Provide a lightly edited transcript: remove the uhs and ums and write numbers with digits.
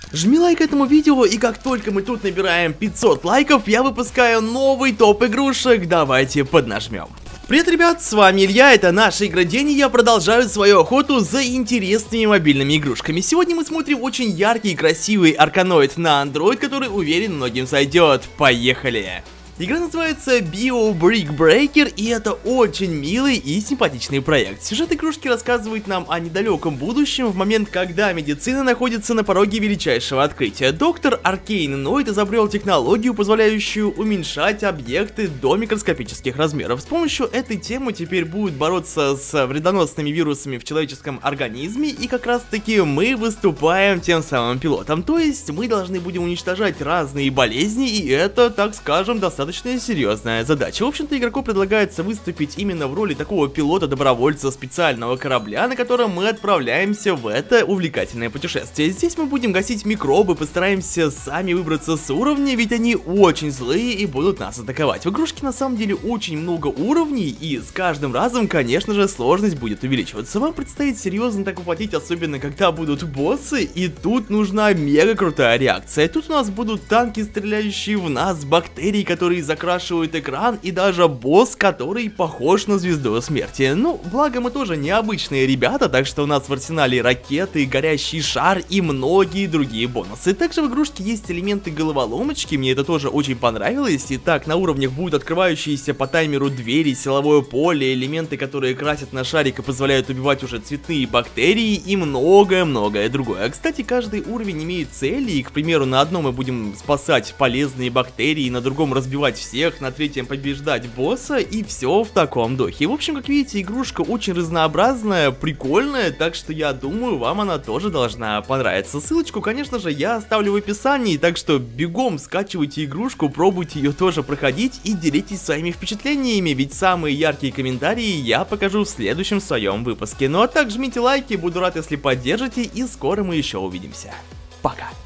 Жми лайк этому видео, и как только мы тут набираем 500 лайков, я выпускаю новый топ игрушек. Давайте поднажмем. Привет, ребят, с вами Илья, это наша игра день, и я продолжаю свою охоту за интересными мобильными игрушками. Сегодня мы смотрим очень яркий и красивый Арканоид на Android, который, уверен, многим сойдет. Поехали! Игра называется Bio Brick Breaker, и это очень милый и симпатичный проект. Сюжет игрушки рассказывает нам о недалеком будущем, в момент, когда медицина находится на пороге величайшего открытия. Доктор Аркейн Ноид изобрел технологию, позволяющую уменьшать объекты до микроскопических размеров. С помощью этой темы теперь будут бороться с вредоносными вирусами в человеческом организме, и как раз таки мы выступаем тем самым пилотом. То есть мы должны будем уничтожать разные болезни, и это, так скажем, достаточно серьезная задача. В общем-то, игроку предлагается выступить именно в роли такого пилота-добровольца специального корабля, на котором мы отправляемся в это увлекательное путешествие. Здесь мы будем гасить микробы, постараемся сами выбраться с уровня, ведь они очень злые и будут нас атаковать. В игрушке на самом деле очень много уровней, и с каждым разом, конечно же, сложность будет увеличиваться. Вам предстоит серьезно так воплотить, особенно когда будут боссы, и тут нужна мега крутая реакция. Тут у нас будут танки, стреляющие в нас, бактерии, которые закрашивают экран, и даже босс, который похож на звезду смерти. Ну, благо мы тоже необычные ребята, так что у нас в арсенале ракеты, горящий шар и многие другие бонусы. Также в игрушке есть элементы головоломочки, мне это тоже очень понравилось. Итак, на уровнях будут открывающиеся по таймеру двери, силовое поле, элементы, которые красят на шарик и позволяют убивать уже цветные бактерии и многое-многое другое. Кстати, каждый уровень имеет цели, и, к примеру, на одном мы будем спасать полезные бактерии, на другом разбивать всех, на третьем побеждать босса, и все в таком духе. В общем, как видите, игрушка очень разнообразная, прикольная, так что я думаю, вам она тоже должна понравиться. Ссылочку, конечно же, я оставлю в описании, так что бегом скачивайте игрушку, пробуйте ее тоже проходить и делитесь своими впечатлениями, ведь самые яркие комментарии я покажу в следующем своем выпуске. Ну а так жмите лайки, буду рад, если поддержите, и скоро мы еще увидимся. Пока!